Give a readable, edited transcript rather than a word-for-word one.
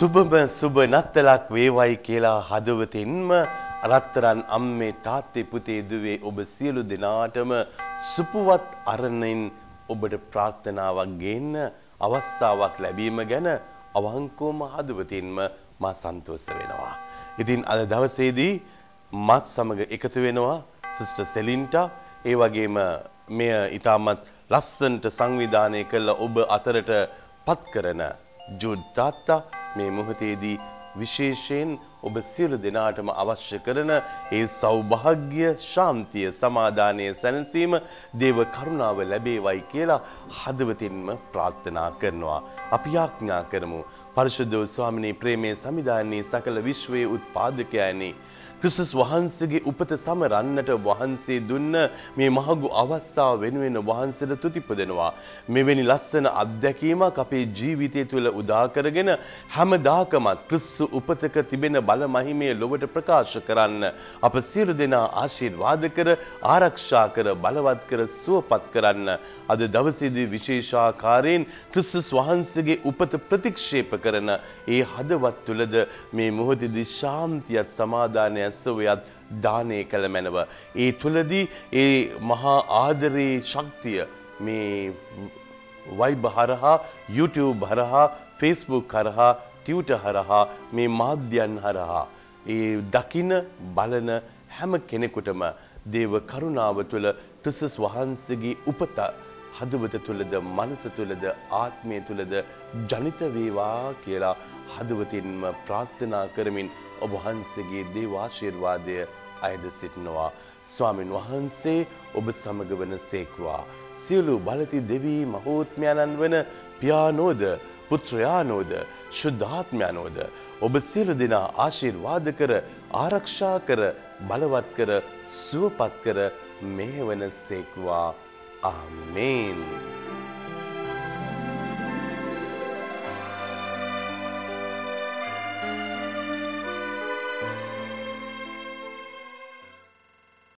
සුබ නත්තලක් වේවයි කියලා හදවතින්ම රත්තරන් අම්මේ තාත්තේ පුතේ දුවේ ඔබ සියලු දෙනාටම සුපුවත් අරණින් ඔබට ප්‍රාර්ථනාවක් ගේන්න අවස්ථාවක් ලැබීම ගැන අවංකවම හදවතින්ම මා සන්තෝෂ වෙනවා. ඉතින් අද දවසේදී මාත් සමග එකතු වෙනවා සිස්ටර් සෙලින්ටා. ඒ වගේම මෙය ඊටමත් ලස්සනට සංවිධානය කළ ඔබ අතරට පත් කරන ජූඩ් තාත්තා මේ මොහොතේදී විශේෂයෙන් ඔබ සියලු දෙනාටම අවශ්‍ය කරන ඒ සෞභාග්‍ය ශාන්තිය සමාදානය සැනසීම දේව කරුණාව ලැබේවයි කියලා හදවතින්ම ප්‍රාර්ථනා කරනවා. අපි යාඥා කරමු. පරිශුද්ධ ස්වාමිනේ ප්‍රේමයේ සමිදානයේ සකල විශ්වයේ උත්පාදකයනි ක්‍රිස්තුස් වහන්සේගේ උපත සමරන්නට වහන්සේ දුන්න මේ මහඟු අවස්ථාව වෙනුවෙන් වහන්සේට තුතිපදෙනවා. මෙවැනි ලස්සන අත්දැකීමක් අපේ ජීවිතය තුළ උදා කරගෙන හැමදාකමත් ක්‍රිස්තු උපතක තිබෙන බල මහිමය ලොවට ප්‍රකාශ කරන්න අප සියලු දෙනා ආශිර්වාද කර ආරක්ෂා කර බලවත් කර සුවපත් කරන්න අද දවසේදී විශේෂාකාරයෙන් ක්‍රිස්තුස් වහන්සේගේ උපත ප්‍රතික්ෂේප කරන ඒ හදවත් තුළද මේ මොහොතේදී ශාන්තියත් සමාදානයත් සොයත් දානය කළ මැනව. ඒ තුලදී ඒ මහා ආදරේ ශක්තිය මේ වයිබ් හරහා YouTube හරහා Facebook හරහා Twitter හරහා මේ මාධ්‍යයන් හරහා ඒ දකින බලන හැම කෙනෙකුටම දේව කරුණාව තුළ ක්‍රිස්තුස් වහන්සේගේ උපත හදවත තුළද මනස තුළද ආත්මය තුළද ජනිත වේවා කියලා හදවතින්ම ප්‍රාර්ථනා කරමින් ඔබ වහන්සේගේ දේව ආශිර්වාදය අයද සිටිනවා. ස්වාමින් වහන්සේ ඔබ සමග වන සේක්වා. සියලු බලති දෙවී මහෝත්මයන්න් වන පියානෝද පුත්‍රයානෝද ශුද්ධාත්මයන්ෝද ඔබ සියලු දෙනා ආශිර්වාද කර ආරක්ෂා කර බලවත් කර සුවපත් කර මෙහෙවන සේක්වා. ආමේන්.